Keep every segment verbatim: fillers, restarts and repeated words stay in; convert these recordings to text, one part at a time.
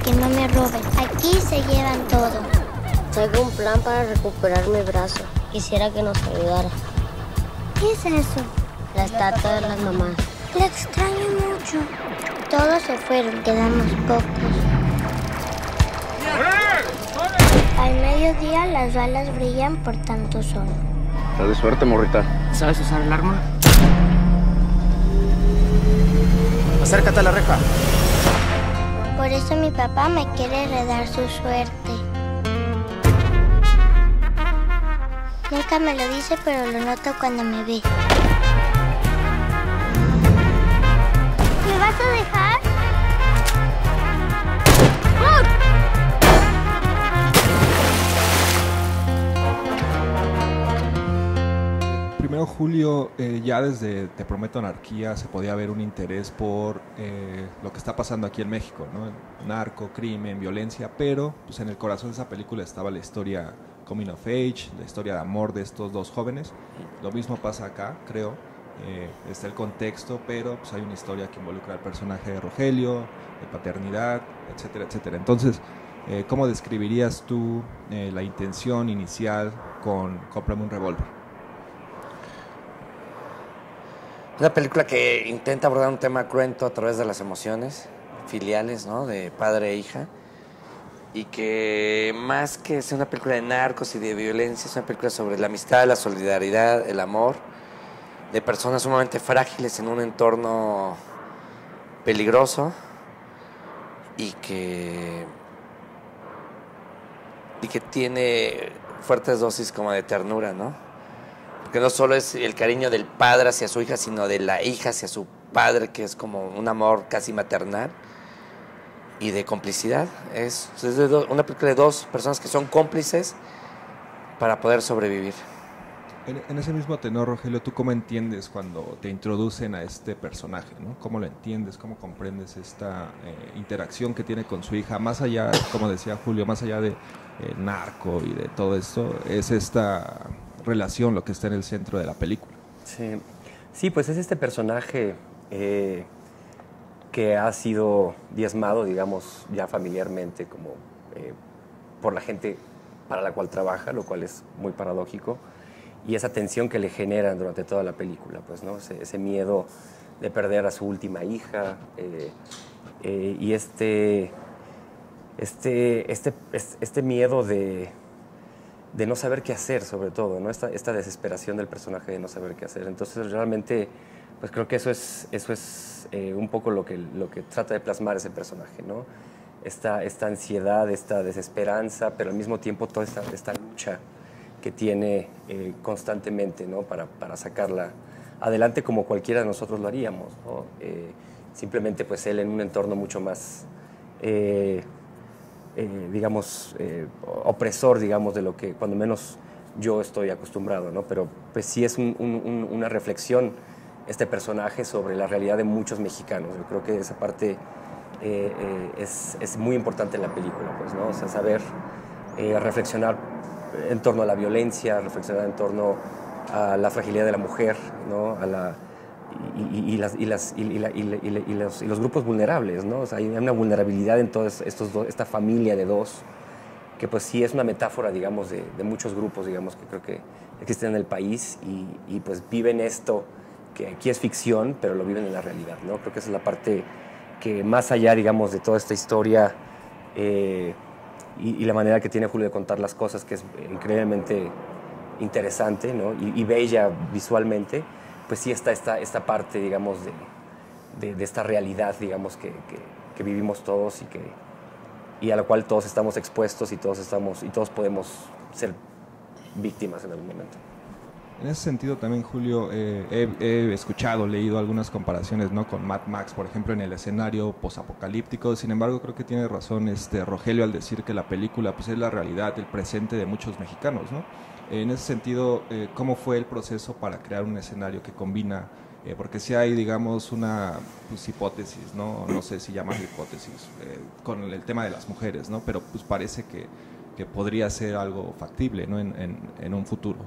que no me roben. Aquí se llevan todo. Traigo un plan para recuperar mi brazo. Quisiera que nos ayudara. ¿Qué es eso? La estatua de las mamás. La extraño mucho. Todos se fueron, quedamos pocos. Al mediodía las balas brillan por tanto sol. Estás de suerte, morrita. ¿Sabes usar el arma? Acércate a la reja. Por eso mi papá me quiere heredar su suerte. Nunca me lo dice, pero lo noto cuando me ve. ¿Me vas a dejar? Primero, Julio, eh, ya desde Te Prometo Anarquía se podía ver un interés por eh, lo que está pasando aquí en México, ¿no? Narco, crimen, violencia, pero pues, en el corazón de esa película estaba la historia coming of age, la historia de amor de estos dos jóvenes. Lo mismo pasa acá, creo. Eh, está el contexto, pero pues, hay una historia que involucra al personaje de Rogelio, de paternidad, etcétera, etcétera. Entonces, eh, ¿cómo describirías tú eh, la intención inicial con Cómprame un revólver? Una película que intenta abordar un tema cruento a través de las emociones filiales, ¿no? De padre e hija. Y que más que ser una película de narcos y de violencia, es una película sobre la amistad, la solidaridad, el amor, de personas sumamente frágiles en un entorno peligroso y que, y que tiene fuertes dosis como de ternura, ¿no? Porque no solo es el cariño del padre hacia su hija, sino de la hija hacia su padre, que es como un amor casi maternal y de complicidad. Es, es de do, una película de dos personas que son cómplices para poder sobrevivir. En, en ese mismo tenor, Rogelio, ¿tú cómo entiendes cuando te introducen a este personaje, ¿no? ¿Cómo lo entiendes? ¿Cómo comprendes esta eh, interacción que tiene con su hija? Más allá, como decía Julio, más allá de eh, narco y de todo esto, es esta relación lo que está en el centro de la película. Sí, sí, pues es este personaje eh, que ha sido diezmado, digamos, ya familiarmente como eh, por la gente para la cual trabaja, lo cual es muy paradójico, y esa tensión que le generan durante toda la película, pues, ¿no? Ese, ese miedo de perder a su última hija eh, eh, y este, este, este, este miedo de... de no saber qué hacer, sobre todo, ¿no? Esta, esta desesperación del personaje de no saber qué hacer. Entonces, realmente, pues creo que eso es, eso es eh, un poco lo que, lo que trata de plasmar ese personaje, ¿no? Esta, esta ansiedad, esta desesperanza, pero al mismo tiempo toda esta, esta lucha que tiene eh, constantemente, ¿no? Para, para sacarla adelante como cualquiera de nosotros lo haríamos, ¿no? Eh, simplemente, pues, él en un entorno mucho más... Eh, Eh, digamos, eh, opresor, digamos, de lo que cuando menos yo estoy acostumbrado, ¿no? Pero pues sí es un, un, una reflexión este personaje sobre la realidad de muchos mexicanos. Yo creo que esa parte eh, eh, es, es muy importante en la película, pues, ¿no? O sea, saber eh, reflexionar en torno a la violencia, reflexionar en torno a la fragilidad de la mujer, ¿no? A la... Y, y, y, las, y, las, y, la, y, la, y, la, y, los, y los grupos vulnerables, ¿no? O sea, hay una vulnerabilidad en toda estos dos, esta familia de dos, que pues sí es una metáfora, digamos, de, de muchos grupos, digamos, que creo que existen en el país y, y pues viven esto, que aquí es ficción, pero lo viven en la realidad, ¿no? Creo que esa es la parte que más allá, digamos, de toda esta historia eh, y, y la manera que tiene Julio de contar las cosas, que es increíblemente interesante, ¿no? Y, y bella visualmente, pues sí está esta, esta parte, digamos, de, de, de esta realidad, digamos, que, que, que vivimos todos y, que, y a la cual todos estamos expuestos y todos, estamos, y todos podemos ser víctimas en algún momento. En ese sentido también, Julio, eh, he, he escuchado, leído algunas comparaciones, ¿no? Con Mad Max, por ejemplo, en el escenario posapocalíptico. Sin embargo, creo que tiene razón este Rogelio al decir que la película pues, es la realidad, el presente de muchos mexicanos, ¿no? En ese sentido, eh, ¿cómo fue el proceso para crear un escenario que combina? Eh, porque si hay, digamos, una pues, hipótesis, ¿no? No sé si llaman hipótesis, eh, con el tema de las mujeres, ¿no? Pero pues parece que, que podría ser algo factible, ¿no? En, en, en un futuro.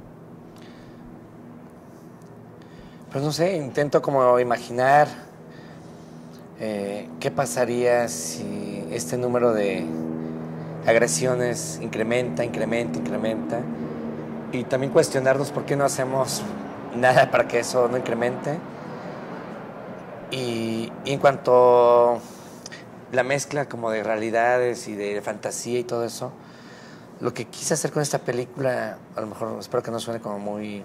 Pues no sé, intento como imaginar eh, qué pasaría si este número de agresiones incrementa, incrementa, incrementa. Y también cuestionarnos por qué no hacemos nada para que eso no incremente. Y, y en cuanto a la mezcla como de realidades y de fantasía y todo eso, lo que quise hacer con esta película, a lo mejor espero que no suene como muy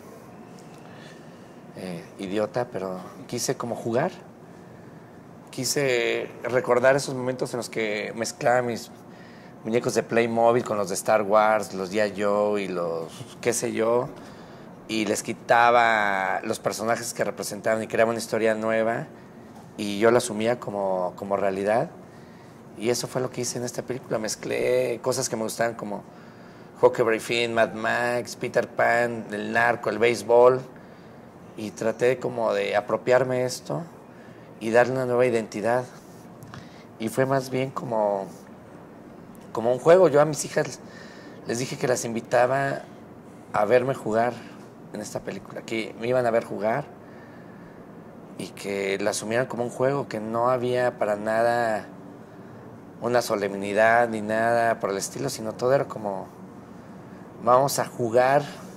eh, idiota, pero quise como jugar. Quise recordar esos momentos en los que mezclaba mis muñecos de Playmobil con los de Star Wars, los G I Joe y los qué sé yo, y les quitaba los personajes que representaban y creaba una historia nueva, y yo la asumía como, como realidad. Y eso fue lo que hice en esta película. Mezclé cosas que me gustaban como Huckleberry Finn, Mad Max, Peter Pan, el narco, el béisbol, y traté como de apropiarme esto y darle una nueva identidad. Y fue más bien como, como un juego. Yo a mis hijas les dije que las invitaba a verme jugar en esta película, que me iban a ver jugar y que la asumieran como un juego, que no había para nada una solemnidad ni nada por el estilo, sino todo era como, vamos a jugar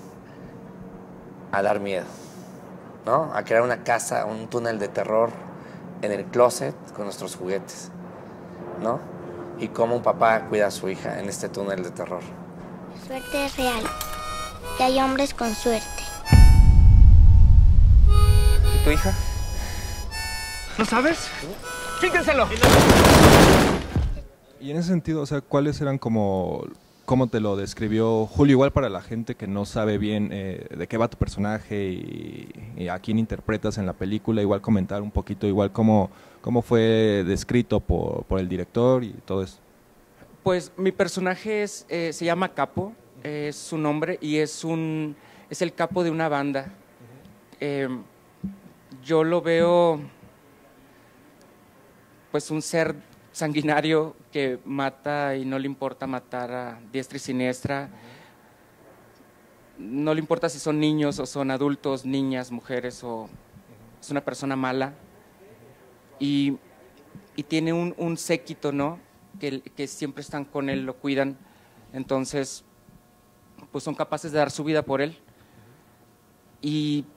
a dar miedo, ¿no? A crear una casa, un túnel de terror en el closet con nuestros juguetes, ¿no? Y cómo un papá cuida a su hija en este túnel de terror. La suerte es real y hay hombres con suerte. ¿Y tu hija? ¿No sabes? ¡Fíjenselo! Y en ese sentido, o sea, ¿cuáles eran como, cómo te lo describió Julio? Igual para la gente que no sabe bien eh, de qué va tu personaje y, y a quién interpretas en la película, igual comentar un poquito, igual cómo, cómo fue descrito por, por el director y todo eso. Pues mi personaje es, eh, se llama Capo, eh, es su nombre, y es, un, es el capo de una banda. Eh, yo lo veo pues un ser sanguinario que mata y no le importa matar a diestra y siniestra. No le importa si son niños o son adultos, niñas, mujeres, o es una persona mala. Y, y tiene un, un séquito, ¿no? Que, que siempre están con él, lo cuidan. Entonces, pues son capaces de dar su vida por él. Y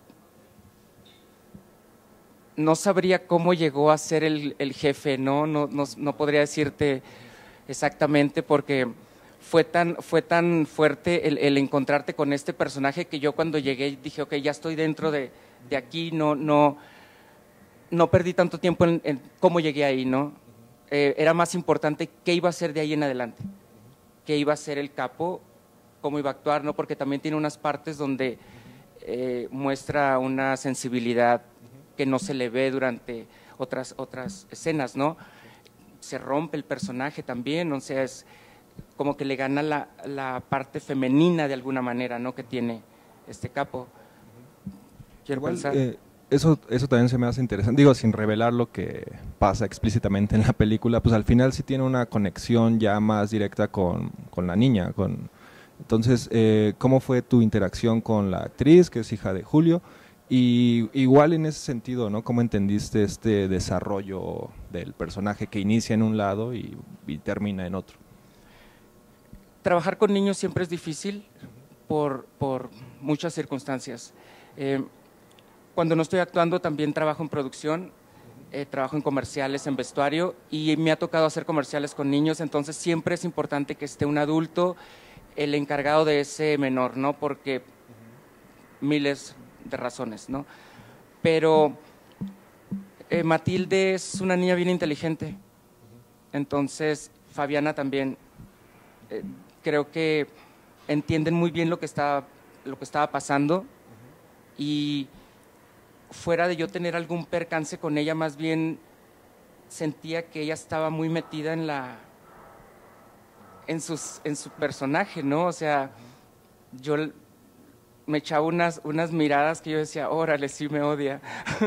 no sabría cómo llegó a ser el, el jefe, ¿no? No, no, no podría decirte exactamente, porque fue tan, fue tan fuerte el, el encontrarte con este personaje que yo cuando llegué dije, ok, ya estoy dentro de, de aquí, no, no, no perdí tanto tiempo en, en cómo llegué ahí, ¿no? Eh, era más importante qué iba a ser de ahí en adelante, qué iba a ser el capo, cómo iba a actuar, ¿no? Porque también tiene unas partes donde eh, muestra una sensibilidad que no se le ve durante otras, otras escenas, ¿no? Se rompe el personaje también, o sea, es como que le gana la, la parte femenina de alguna manera, ¿no? Que tiene este capo. Quiero Igual, pensar. Eh, eso, eso también se me hace interesante, digo, sin revelar lo que pasa explícitamente en la película, pues al final sí tiene una conexión ya más directa con, con la niña, con, entonces, eh, ¿cómo fue tu interacción con la actriz, que es hija de Julio? Y igual en ese sentido, ¿no? ¿Cómo entendiste este desarrollo del personaje que inicia en un lado y, y termina en otro? Trabajar con niños siempre es difícil por, por muchas circunstancias. Eh, cuando no estoy actuando también trabajo en producción, eh, trabajo en comerciales, en vestuario, y me ha tocado hacer comerciales con niños, entonces siempre es importante que esté un adulto el encargado de ese menor, ¿no? Porque miles de razones, ¿no? Pero eh, Matilde es una niña bien inteligente, entonces Fabiana también, eh, creo que entienden muy bien lo que estaba, lo que estaba pasando, y fuera de yo tener algún percance con ella, más bien sentía que ella estaba muy metida en la en sus en su personaje, ¿no? O sea, yo me echaba unas, unas miradas que yo decía, órale, sí me odia.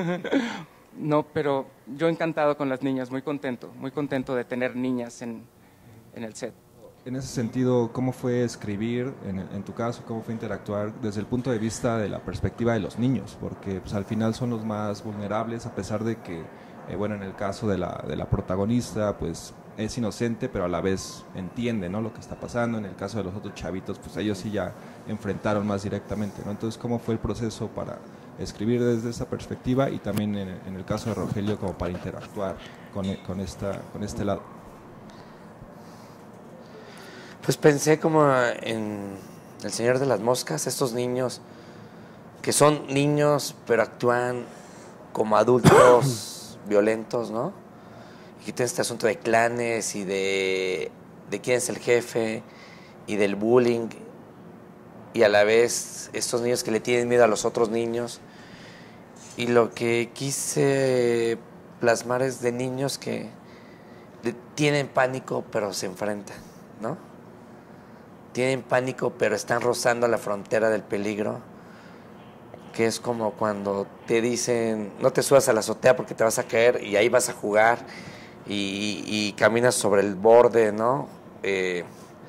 No, pero yo encantado con las niñas, muy contento, muy contento de tener niñas en, en el set. En ese sentido, ¿cómo fue escribir, en, en tu caso, cómo fue interactuar desde el punto de vista de la perspectiva de los niños? Porque pues, al final son los más vulnerables, a pesar de que, eh, bueno, en el caso de la, de la protagonista, pues es inocente, pero a la vez entiende, ¿no?, lo que está pasando. En el caso de los otros chavitos, pues ellos sí ya enfrentaron más directamente, ¿no? Entonces, ¿cómo fue el proceso para escribir desde esa perspectiva y también en, en el caso de Rogelio como para interactuar con, con, esta, con este lado? Pues pensé como en El Señor de las Moscas, estos niños que son niños pero actúan como adultos violentos, ¿no? Y que tiene este asunto de clanes y de, de quién es el jefe y del bullying, y a la vez estos niños que le tienen miedo a los otros niños. Y lo que quise plasmar es de niños que tienen pánico pero se enfrentan, ¿no? Tienen pánico pero están rozando la frontera del peligro, que es como cuando te dicen no te subas a la azotea porque te vas a caer, y ahí vas a jugar y, y caminas sobre el borde, ¿no? Eh,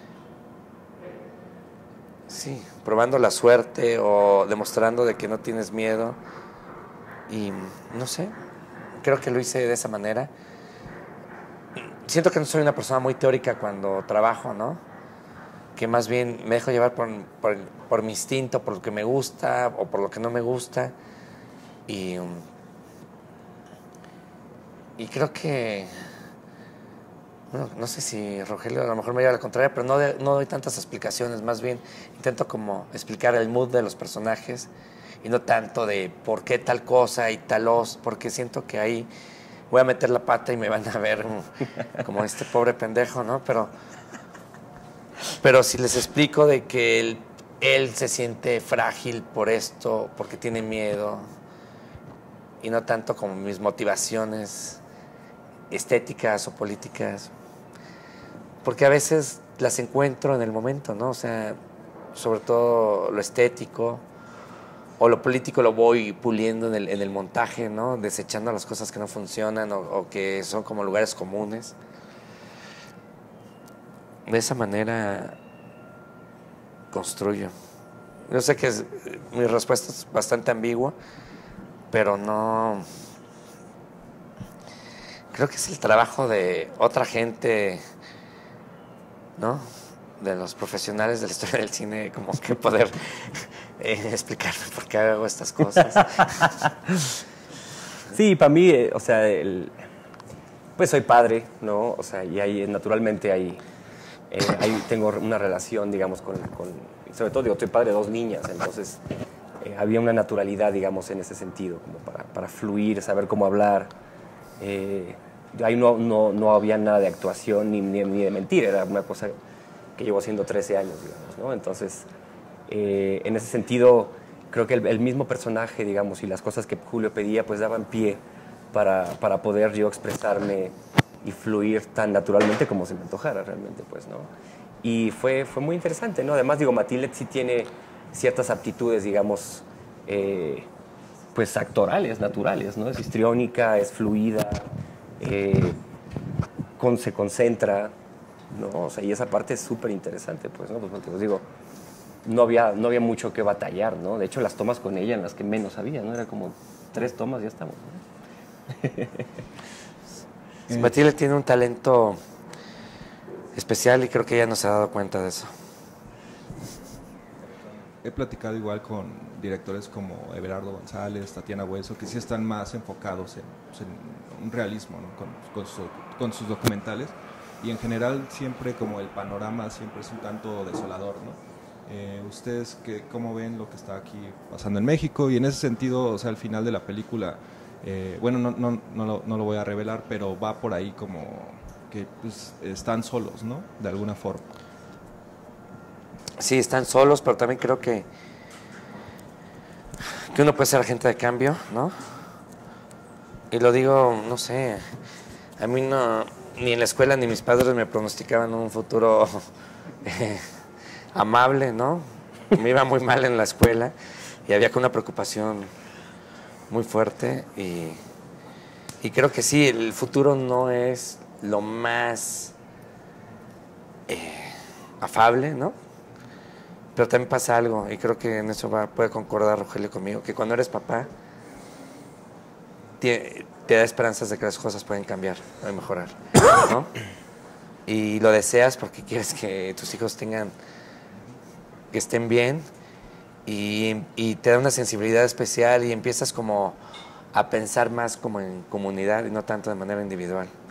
sí, probando la suerte o demostrando de que no tienes miedo. Y no sé, creo que lo hice de esa manera. Siento que no soy una persona muy teórica cuando trabajo, ¿no? Que más bien me dejo llevar por, por, por mi instinto, por lo que me gusta o por lo que no me gusta. Y, um, y creo que, bueno, no sé si Rogelio a lo mejor me lleva a la contraria, pero no, de, no doy tantas explicaciones, más bien intento como explicar el mood de los personajes y no tanto de por qué tal cosa y tal os, porque siento que ahí voy a meter la pata y me van a ver como, como este pobre pendejo, ¿no? Pero... Pero si les explico de que él, él se siente frágil por esto, porque tiene miedo, y no tanto como mis motivaciones estéticas o políticas, porque a veces las encuentro en el momento, ¿no? O sea, sobre todo lo estético o lo político lo voy puliendo en el, en el montaje, ¿no? Desechando las cosas que no funcionan o, o que son como lugares comunes. De esa manera construyo. Yo sé que es, mi respuesta es bastante ambigua, pero no... Creo que es el trabajo de otra gente, ¿no? De los profesionales de la historia del cine, como que poder eh, explicarme por qué hago estas cosas. Sí, para mí, eh, o sea, el, pues soy padre, ¿no? O sea, y ahí naturalmente hay... Eh, ahí tengo una relación, digamos, con, con... Sobre todo, digo, soy padre de dos niñas, entonces eh, había una naturalidad, digamos, en ese sentido, como para, para fluir, saber cómo hablar. Eh, ahí no, no, no había nada de actuación ni, ni, ni de mentir, era una cosa que llevo haciendo trece años, digamos, ¿no? Entonces, eh, en ese sentido, creo que el, el mismo personaje, digamos, y las cosas que Julio pedía, pues daban pie para, para poder yo expresarme y fluir tan naturalmente como se me antojara realmente, pues, ¿no? Y fue, fue muy interesante, ¿no? Además, digo, Matilde sí tiene ciertas aptitudes, digamos, eh, pues actorales, naturales, ¿no? Es histriónica, es fluida, eh, con, se concentra, ¿no? O sea, y esa parte es súper interesante, pues, ¿no? Pues, os digo, no había, no había mucho que batallar, ¿no? De hecho, las tomas con ella en las que menos había, ¿no? Era como tres tomas y ya estamos, ¿no? Sí, Matilde tiene un talento especial y creo que ella no se ha dado cuenta de eso. He platicado igual con directores como Everardo González, Tatiana Hueso, que sí están más enfocados en, pues, en un realismo, ¿no? con, con, su, con sus documentales, y en general siempre como el panorama siempre es un tanto desolador, ¿no? Eh, ¿Ustedes qué, cómo ven lo que está aquí pasando en México? Y en ese sentido, o sea, al final de la película... Eh, bueno, no, no, no, lo, no lo voy a revelar, pero va por ahí como que pues, están solos, ¿no? De alguna forma. Sí, están solos, pero también creo que, que uno puede ser agente de cambio, ¿no? Y lo digo, no sé, a mí no, ni en la escuela ni mis padres me pronosticaban un futuro eh, amable, ¿no? Me iba muy mal en la escuela y había que una preocupación muy fuerte y, y creo que sí, el futuro no es lo más eh, afable, ¿no? Pero también pasa algo, y creo que en eso va, puede concordar Rogelio conmigo, que cuando eres papá te, te da esperanzas de que las cosas pueden cambiar, pueden mejorar, ¿no? y lo deseas porque quieres que tus hijos tengan, que estén bien, y, y te da una sensibilidad especial y empiezas como a pensar más como en comunidad y no tanto de manera individual.